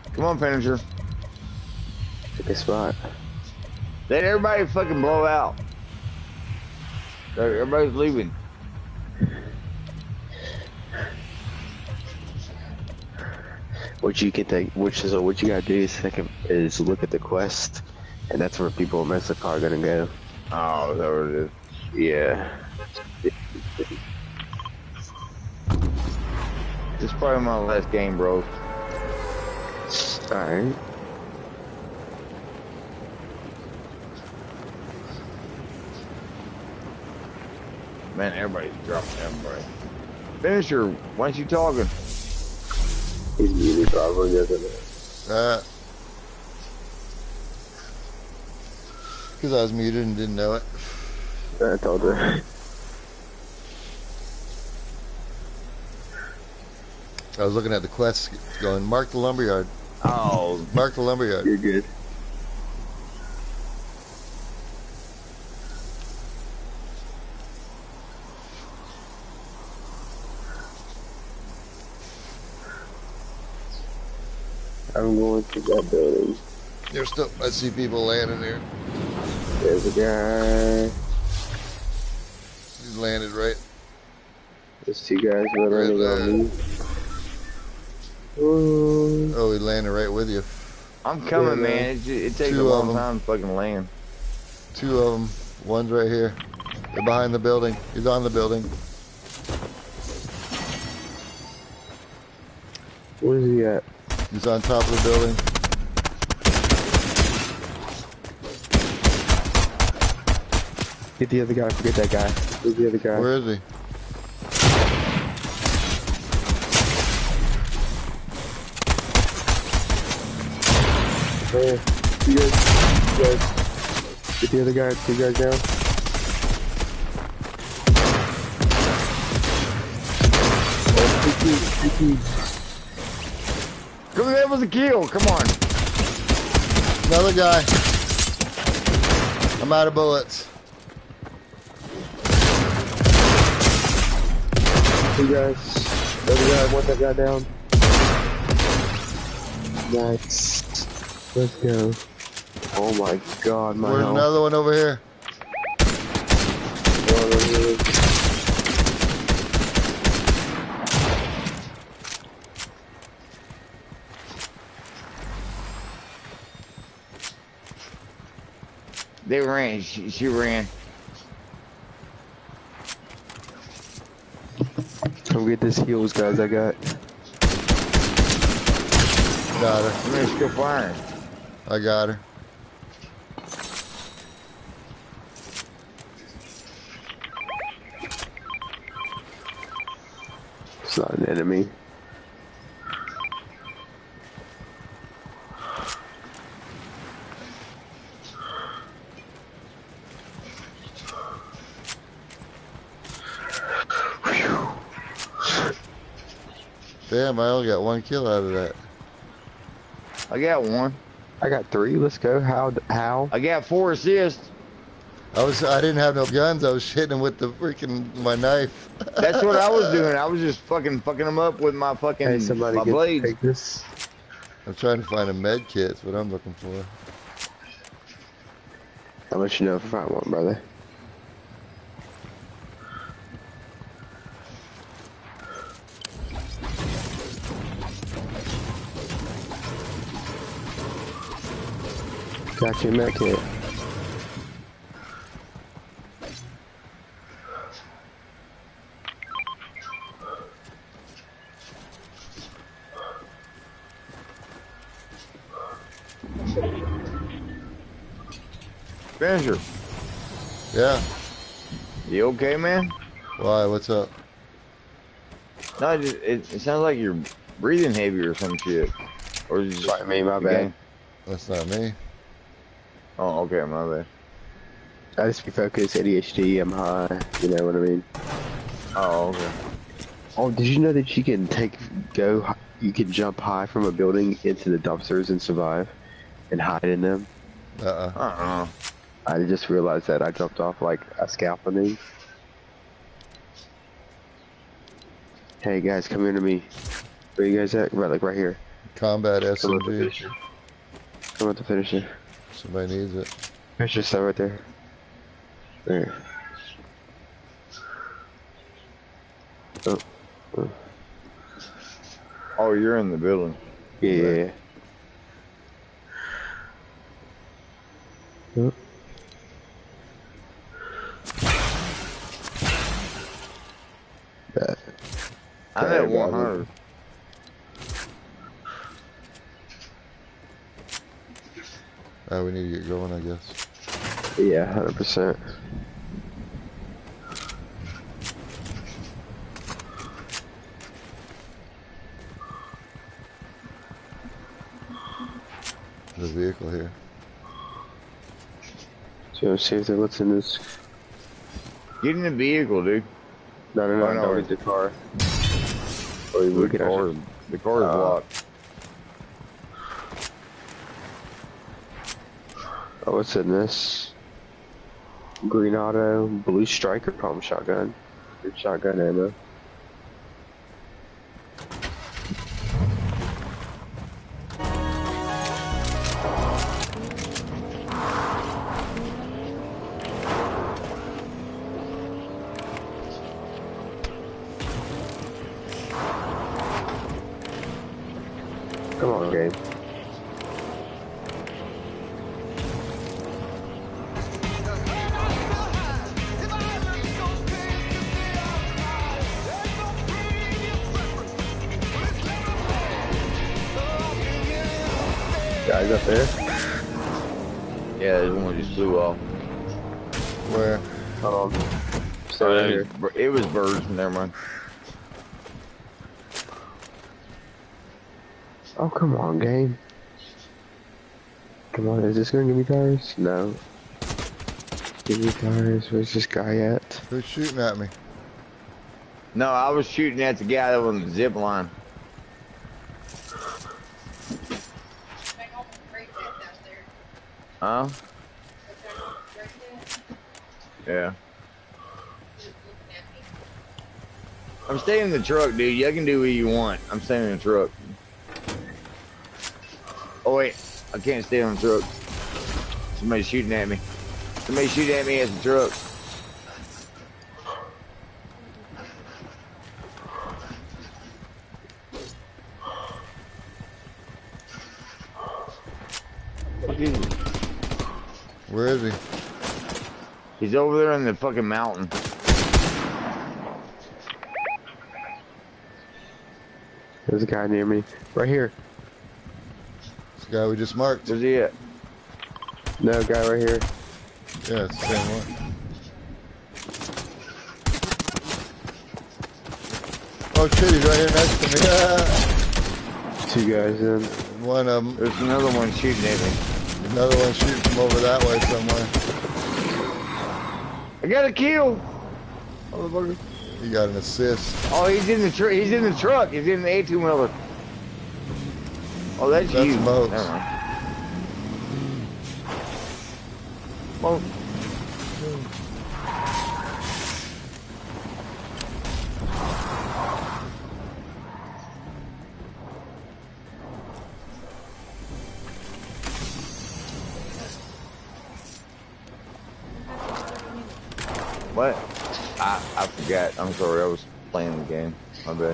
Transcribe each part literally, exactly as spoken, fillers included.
Come on, finisher. Pick a spot. Let everybody fucking blow out. Everybody's leaving. What you can take, which is what you gotta do is second is look at the quest, and that's where people in Mesa are gonna go. Oh, is that what it is? Yeah. This is probably my last game, bro. Alright. Man, everybody's dropping everybody. Finisher, why aren't you talking? He's muted probably, doesn't it? Uh, because I was muted and didn't know it. I told her. I was looking at the quest going, mark the lumberyard. Oh, Mark the lumberyard. You're good. I'm going to that building. There's still, I see people landing there. There's a guy. He's landed right. There's two guys that are landing Right on me. Ooh. Oh, he landed right with you. I'm coming, Yeah, man. It, it takes Two a of long them. time to fucking land. Two of them. One's right here. They're behind the building. He's on the building. Where's he at? He's on top of the building. Get the other guy. Forget that guy. Where's the other guy? Where is he? Hey, you guys, you guys. Get the other guy. Two guys down. Oh, two teams. Two teams. Come that was a kill. Come on. Another guy. I'm out of bullets. Two guys. The other guy. Want that guy down. Nice. Let's go. Oh my god, my There's health. another one over here. They ran. She, she ran. Come get this heals, guys. I got. Got her. I'm gonna go firing. I got her. It's not an enemy. Damn, I only got one kill out of that. I got one. I got three. Let's go. How? How? I got four assists. I was I didn't have no guns. I was hitting him with the freaking my knife. That's what I was doing. I was just fucking fucking them up with my fucking Hey, somebody my get blades. take this. I'm trying to find a med kit. That's what I'm looking for. I'll let you know if I find one, brother. Got your med kit. Finisher. Yeah. You okay, man? Why? What's up? No, it, just, it, it sounds like you're breathing heavy or some shit. Or is it just Sorry, me, my the bad. game? That's not me. Oh, okay, my bad. I just be focused, A D H D, I'm high, you know what I mean? Oh, okay. Oh, did you know that you can take, go, h- you can jump high from a building into the dumpsters and survive and hide in them? Uh-uh. Uh-uh. I just realized that I jumped off like a scaffolding. Hey guys, come here to me. Where you guys at? Right, like right here. Combat Come with the S M G. finisher. Come with the finisher. Somebody needs it. Finisher stuff right there. There. Oh. Oh. Oh, you're in the building. Yeah, yeah, yeah. Oh. That. I'm Okay, at one hundred. Oh, we need to get going, I guess. Yeah, one hundred percent. There's a vehicle here. So, you want to see if there what's in this? Get in the vehicle, dude. No, no, no, Oh, no. don't get the car. Or you The look at car, it. the car is Uh, locked. Oh, what's in this? Green auto, blue striker, palm shotgun. Good shotgun ammo. Come on, Gabe. Guys up there? Yeah, there's one just flew off. Where? Hold on. Stay Oh, right it, here. was, it was birds. Never mind. Oh, come on, game. Come on, is this gonna give me tires? No. Give me tires. Where's this guy at? Who's shooting at me? No, I was shooting at the guy that was on the zip line. Huh? Yeah. I'm staying in the truck, dude. You can do what you want. I'm staying in the truck. Oh wait, I can't stay on the truck. Somebody's shooting at me. Somebody's shooting at me at the truck. What is he? Where is he? He's over there in the fucking mountain. There's a guy near me. Right here. This guy we just marked. Where's he at? No, guy right here. Yeah, it's the same one. Oh shit, he's right here next to me. Two guys in. One of them, There's another one shooting at me. another one shooting from over that way somewhere. I got a kill. Motherfucker. He got an assist. Oh, he's in the truck. He's in the truck. He's in the eighteen wheeler. Oh, that's, That's you. Moats. Never mind. Oh. What? I I forgot. I'm sorry. I was playing the game. My bad.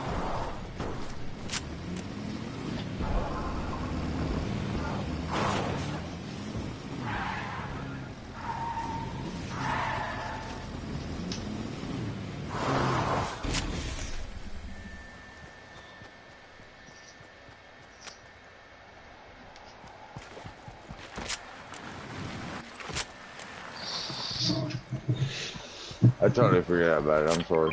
I totally forgot about it. I'm sorry.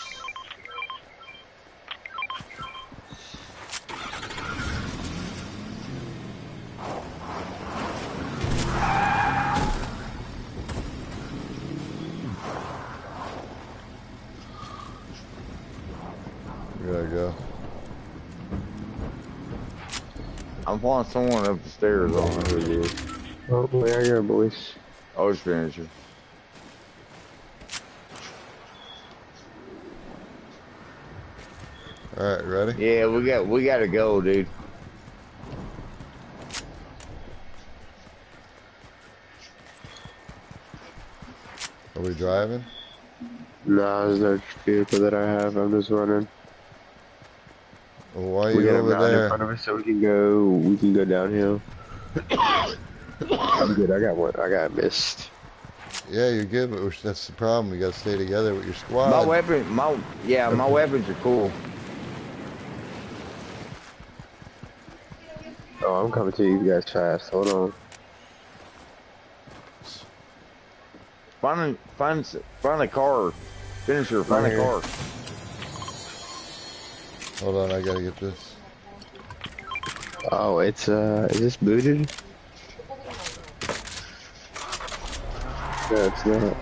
We gotta go. I'm following someone up the stairs. I don't know who it is. Oh, where are you, boys? Oh, it's finisher. All right, ready? Yeah, we got we got to go, dude. Are we driving? No, there's no vehicle that I have. I'm just running. Well, why are We you got a over mountain in there? front of us, so we can go. We can go downhill. I'm good. I got one. I got missed. Yeah, you're good, but we're, that's the problem. You gotta stay together with your My squad. weapon, my yeah, my weapons are cool. Oh, I'm coming to you guys fast. Hold on. Find a, find find a car, finisher. Find Right a here. car. Hold on, I gotta get this. Oh, it's uh, is this booted? No, it's not.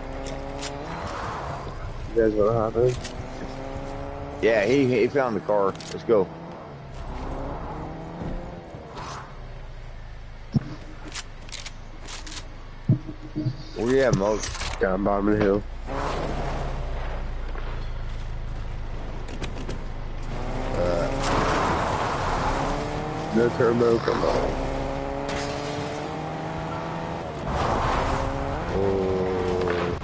You guys wanna hop in? Yeah, he he found the car. Let's go. Where you at, Mo? Down bottom of the hill. Uh, No turbo, come on. oh.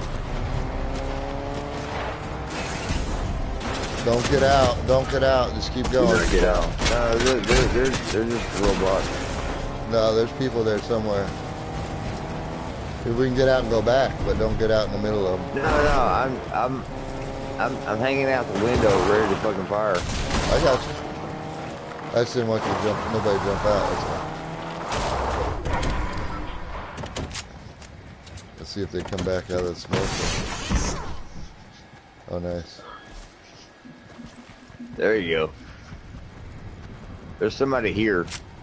Don't get out. Don't get out. Just keep going. Not get out. No, they're they're they're, they're just robots. No, there's people there somewhere. If we can get out and go back, but don't get out in the middle of them. No, no, I'm I'm I'm I'm hanging out the window, ready to fucking fire. I got you. I just didn't want you to jump. Nobody jump out. That's all. Let's see if they come back out of the smoke. Oh, nice. There you go. There's somebody here.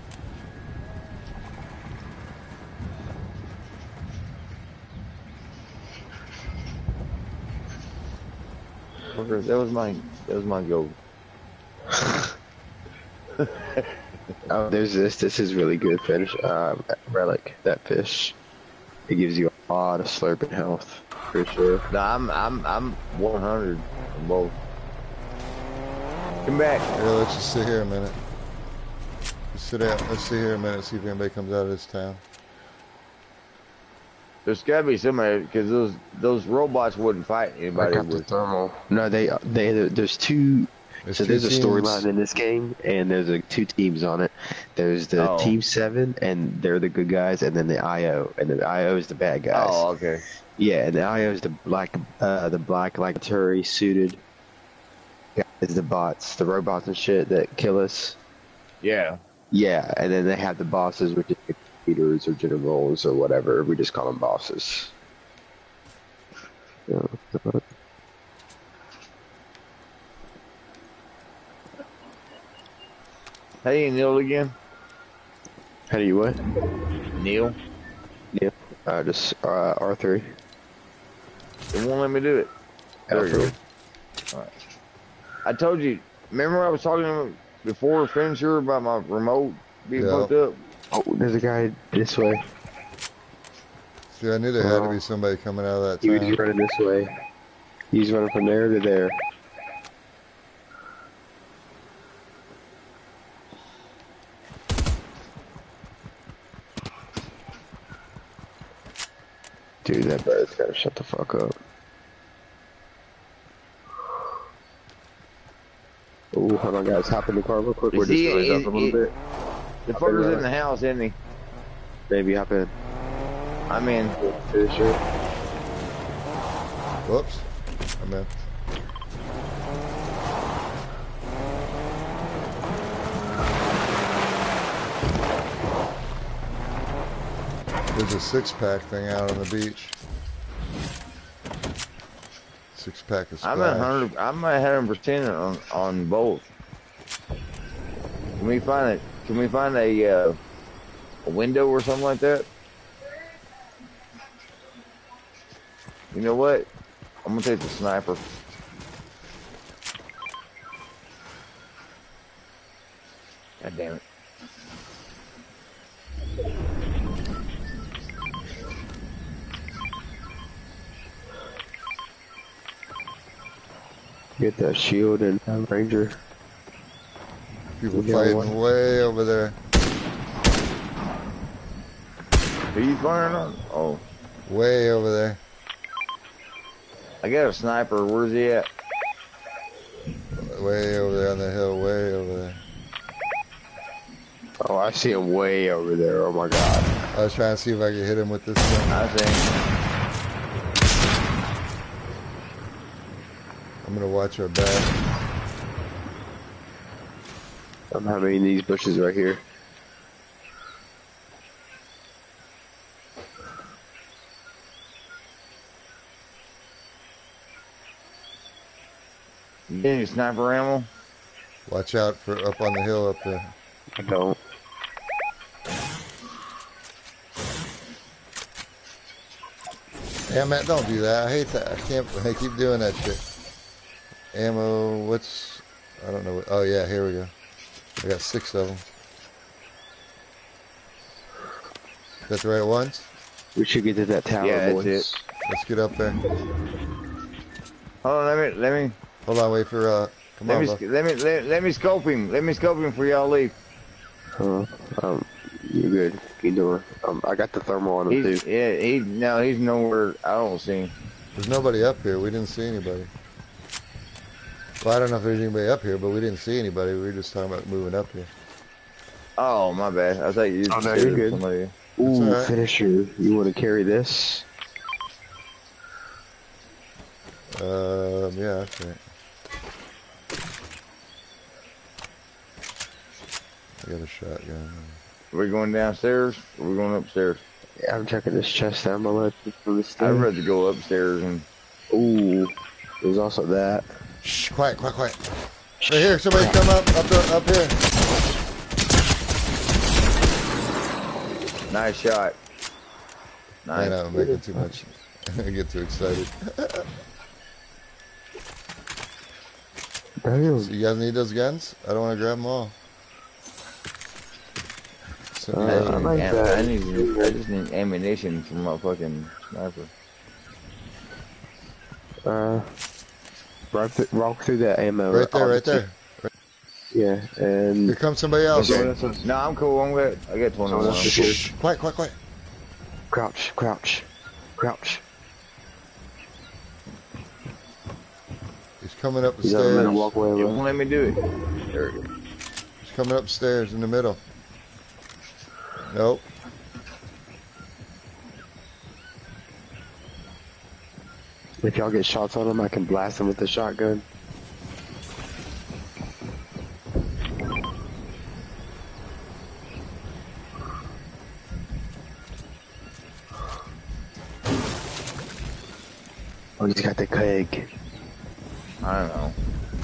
That was my that was my goal. Oh, there's this. This is really good fish. Um, relic. That fish. It gives you a lot of slurping health, for sure. No, I'm I'm I'm one hundred on both. Come back. Here, let's just sit here a minute. Just sit out. Let's sit here a minute. See if anybody comes out of this town. There's gotta be somebody because those those robots wouldn't fight I anybody got the with. thermal. No, they they there's two. There's so two there's a teams. storyline in this game, and there's like two teams on it. There's the Oh. Team Seven, and they're the good guys, and then the I O, and the I O is the bad guys. Oh, okay. Yeah, and the I O is the black, uh, the black like Turi suited guys, the bots, the robots and shit that kill us. Yeah. Yeah, and then they have the bosses, which is leaders or generals or whatever. We just call them bosses. Yeah. Hey, Neil again. How do you what? Neil. Yeah. Uh, just uh, R three. It won't let me do it. There we go. All right. I told you. Remember I was talking before Finisher about my remote being Yeah. hooked up. Oh, there's a guy this way. See, I knew there had to be somebody coming out of that He was town. running this way. He's running from there to there. Dude, that bird's gotta shut the fuck up. Oh, hold on, guys. Hop in the car real quick. We're Is just he- going is- up a little is- bit. The Hop in fucker's there. in the house, isn't he? Baby, hop in. I'm in. Finish it. Whoops. I'm in. There's a six-pack thing out on the beach. Six-pack of I'm splash. at hundred. I'm at hundred percent on on both. Can we find it? Can we find a uh, a window or something like that? You know what? I'm gonna take the sniper. God damn it! Get that shield and uh, ranger. People Yeah, fighting what? way over there. Are you firing on? Oh, Way over there. I got a sniper. Where's he at? Way over there on the hill. Way over there. Oh, I see him way over there. Oh my god. I was trying to see if I could hit him with this thing. I think. I'm gonna watch our back. I'm having these bushes right here. You get any sniper ammo? Watch out for up on the hill up there. I don't. Yeah, Matt, don't do that. I hate that. I can't. I keep doing that shit. Ammo. What's? I don't know. What, oh yeah, here we go. I got six of them. Is that the right ones? We should get to that tower, Yeah, that's boys. it. Let's get up there. Hold on, let me, let me, Hold on, wait for. uh Come let on, me, Buck. let me, let, let me scope him. Let me scope him before y'all leave. Uh, um, you're good. Keep doing. Um, I got the thermal on him He's, too. yeah, he, no, he's nowhere. I don't see him. There's nobody up here. We didn't see anybody. Well, I don't know if there's anybody up here, but we didn't see anybody. We were just talking about moving up here. Oh, my bad. I thought you. Oh, no, said you're good. somebody. Ooh, all right. finisher. You want to carry this? Um, yeah, that's right. I got a shotgun. Are we going downstairs? Or are we going upstairs? Yeah, I'm checking this chest out. I'm gonna let from this I'd thing. rather go upstairs and. Ooh, there's also that. Shh, quiet, quiet, quiet. Right here, somebody come up, up, the, up here. Nice shot. Nice. Man, I'm making too much. I get too excited. Damn. So you guys need those guns? I don't want to grab them all. So, Uh, I, uh, need, I like am- that. I need. I just need ammunition from my fucking sniper. Uh, walk, th walk through that ammo. right there, I'll right just- there. Yeah, and Here comes somebody else. someone else is- No, I'm cool. I'm good. I got twenty-one. Someone else I'm is cool. here. Shh, quiet, quiet, quiet. crouch, crouch, crouch. He's coming up the He's on the middle stairs. walkway. You Bro. won't let me do it. There we go. He's coming upstairs in the middle. Nope. If y'all get shots on him, I can blast him with the shotgun. Oh, he's got the keg. I don't know.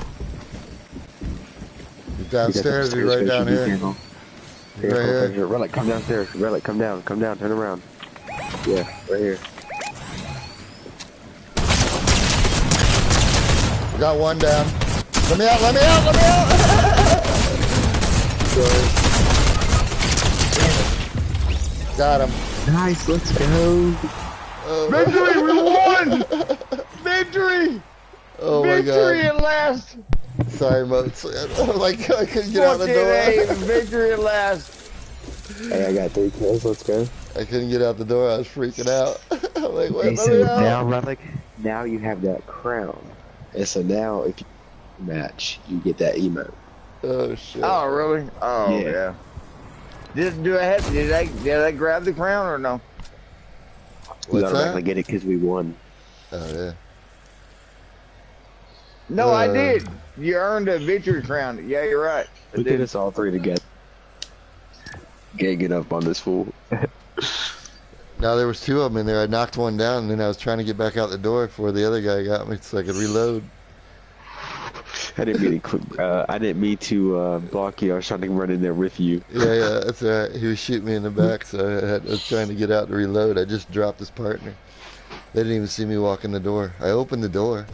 He's downstairs. He's right down here. He's right here. here. Relic, come downstairs. Relic, come down. Come down. Turn around. Yeah, right here. We got one down. Let me out, let me out, let me out! Got him. Nice, let's go. Oh, Victory! We won! Victory! oh my Victory god. at last! Sorry, Mo. Oh my god, I couldn't get out the Fucking A, door. victory at last! Hey, I got three kills. Let's go. I couldn't get out the door. I was freaking out. I'm like, wait, Hey, let so me out. now, Relic, now you have that crown. And so now, if you match, you get that emote. Oh shit. Oh, really? Oh, Yeah. yeah. Did, do I have, did I, did I grab the crown or no? You What's automatically that? get it because we won. Oh yeah. No, I Uh, did. You earned a victory crown. Yeah, you're right. I Look did. at us all three together. Ganging up on this fool. Now there was two of them in there. I knocked one down, and then I was trying to get back out the door before the other guy got me, so I could reload. I didn't mean to. Quit, uh, I didn't mean to uh, block you. I was trying to run in there with you. Yeah, yeah, that's all right. He was shooting me in the back, so I, had, I was trying to get out to reload. I just dropped his partner. They didn't even see me walk in the door. I opened the door.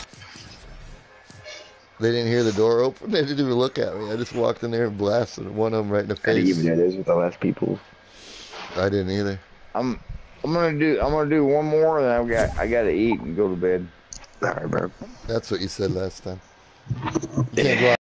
They didn't hear the door open. They didn't even look at me. I just walked in there and blasted one of them right in the I didn't face. even know those were the last people. I didn't either. I'm, I'm gonna do, I'm gonna do one more, and I got, I gotta eat and go to bed. All right, bro. That's what you said last time. You can't go out